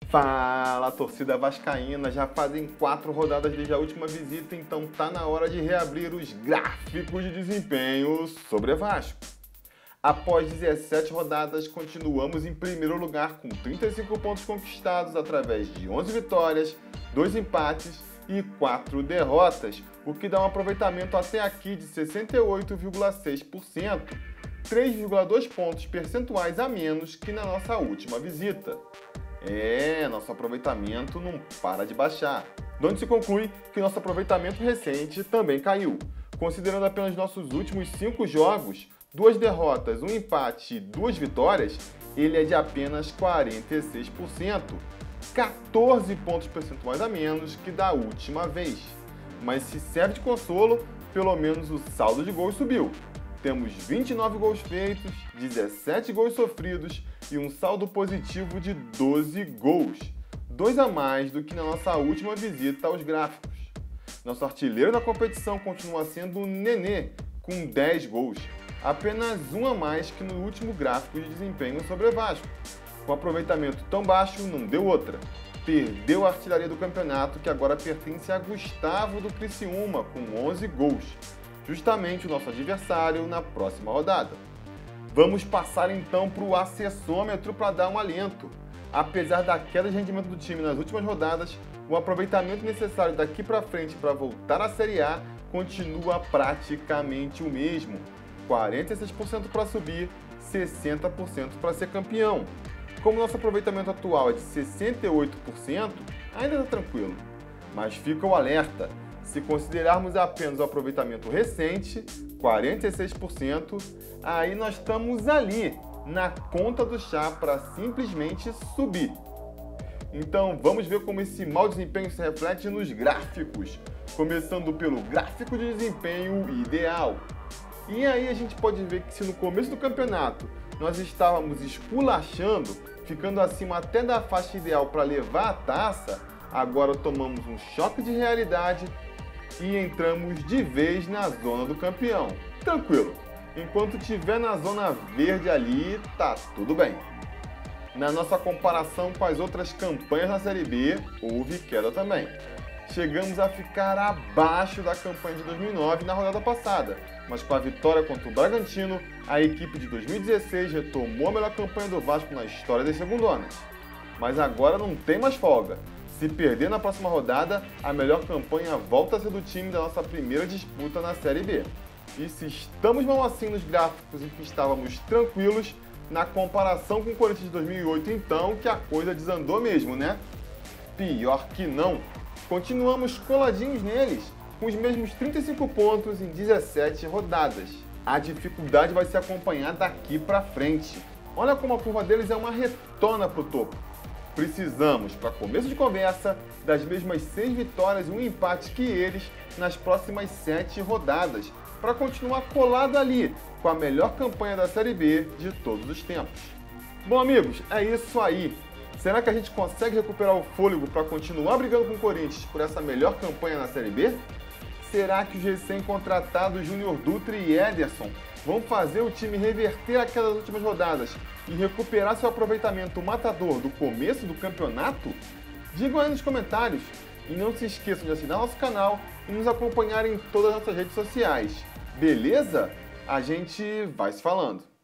Fala, torcida vascaína, já fazem 4 rodadas desde a última visita, então tá na hora de reabrir os gráficos de desempenho sobre Vasco. Após 17 rodadas, continuamos em primeiro lugar com 35 pontos conquistados através de 11 vitórias, 2 empates e 4 derrotas, o que dá um aproveitamento até aqui de 68,6%, 3,2 pontos percentuais a menos que na nossa última visita. Nosso aproveitamento não para de baixar. De onde se conclui que nosso aproveitamento recente também caiu. Considerando apenas nossos últimos 5 jogos, 2 derrotas, 1 empate e 2 vitórias, ele é de apenas 46%, 14 pontos percentuais a menos que da última vez. Mas se serve de consolo, pelo menos o saldo de gols subiu. Temos 29 gols feitos, 17 gols sofridos e um saldo positivo de 12 gols, 2 a mais do que na nossa última visita aos gráficos. Nosso artilheiro da competição continua sendo o Nenê, com 10 gols, apenas 1 a mais que no último gráfico de desempenho sobre Vasco. Com aproveitamento tão baixo, não deu outra. Perdeu a artilharia do campeonato, que agora pertence a Gustavo do Criciúma, com 11 gols. Justamente o nosso adversário na próxima rodada. Vamos passar então para o acessômetro para dar um alento. Apesar da queda de rendimento do time nas últimas rodadas, o aproveitamento necessário daqui para frente para voltar à Série A continua praticamente o mesmo. 46% para subir, 60% para ser campeão. Como nosso aproveitamento atual é de 68%, ainda está tranquilo. Mas fica o alerta. Se considerarmos apenas o aproveitamento recente, 46%, aí nós estamos ali, na conta do chá para simplesmente subir. Então vamos ver como esse mau desempenho se reflete nos gráficos, começando pelo gráfico de desempenho ideal. E aí a gente pode ver que se no começo do campeonato nós estávamos esculachando, ficando acima até da faixa ideal para levar a taça, agora tomamos um choque de realidade e entramos de vez na zona do campeão. Tranquilo, enquanto estiver na zona verde ali, tá tudo bem. Na nossa comparação com as outras campanhas na Série B, houve queda também. Chegamos a ficar abaixo da campanha de 2009 na rodada passada, mas com a vitória contra o Bragantino, a equipe de 2016 retomou a melhor campanha do Vasco na história das segundonas. Mas agora não tem mais folga. Se perder na próxima rodada, a melhor campanha volta a ser do time da nossa primeira disputa na Série B. E se estamos mal assim nos gráficos em que estávamos tranquilos, na comparação com o Corinthians de 2008 então, que a coisa desandou mesmo, né? Pior que não. Continuamos coladinhos neles, com os mesmos 35 pontos em 17 rodadas. A dificuldade vai se acompanhar daqui pra frente. Olha como a curva deles é uma retona pro topo. Precisamos, para começo de conversa, das mesmas 6 vitórias e 1 empate que eles nas próximas 7 rodadas, para continuar colado ali, com a melhor campanha da Série B de todos os tempos. Bom, amigos, é isso aí. Será que a gente consegue recuperar o fôlego para continuar brigando com o Corinthians por essa melhor campanha na Série B? Será que os recém-contratados Júnior Dutra e Ederson vão fazer o time reverter a queda das últimas rodadas e recuperar seu aproveitamento matador do começo do campeonato? Digam aí nos comentários. E não se esqueçam de assinar nosso canal e nos acompanhar em todas as nossas redes sociais. Beleza? A gente vai se falando.